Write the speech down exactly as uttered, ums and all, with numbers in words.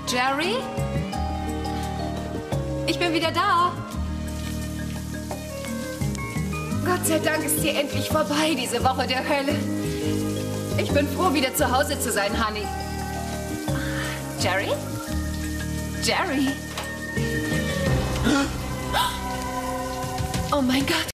Jerry? Ich bin wieder da. Gott sei Dank ist hier endlich vorbei, diese Woche der Hölle. Ich bin froh, wieder zu Hause zu sein, Honey. Jerry? Jerry? Oh mein Gott.